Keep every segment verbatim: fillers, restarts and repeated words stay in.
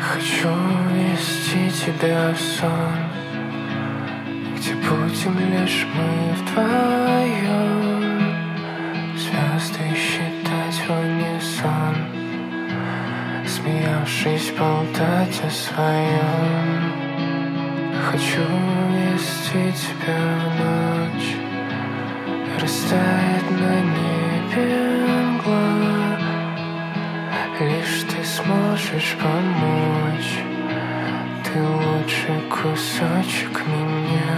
Хочу вести тебя в сон, где будем лишь мы вдвоем, звезды считать в унисон, смеявшись болтать о своем. Хочу вести тебя в ночь, растает на небе мгла, лишь ты сможешь помочь, ты лучший кусочек меня.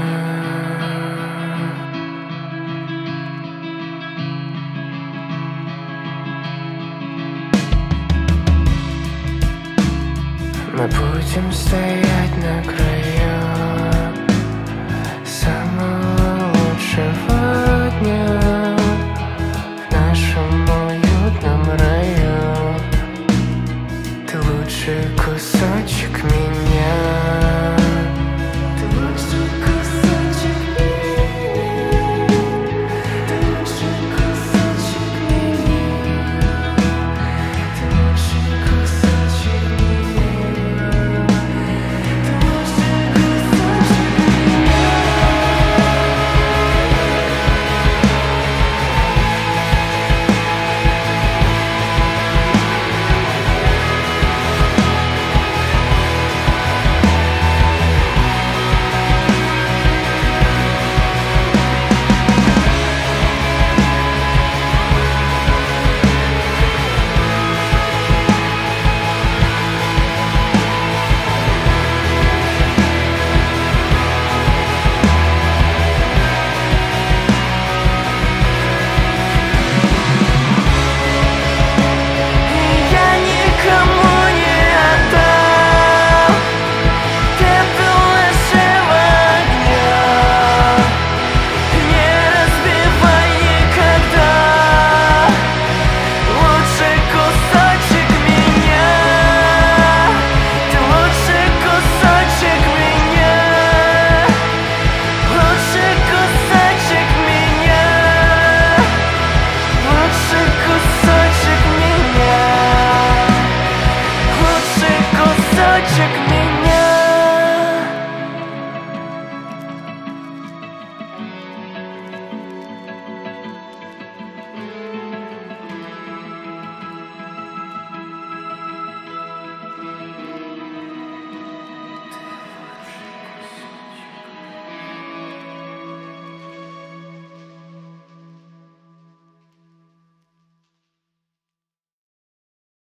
Мы будем стоять на краю самого лучшего дня в нашем уютном раю. Ты лучший кусочек меня.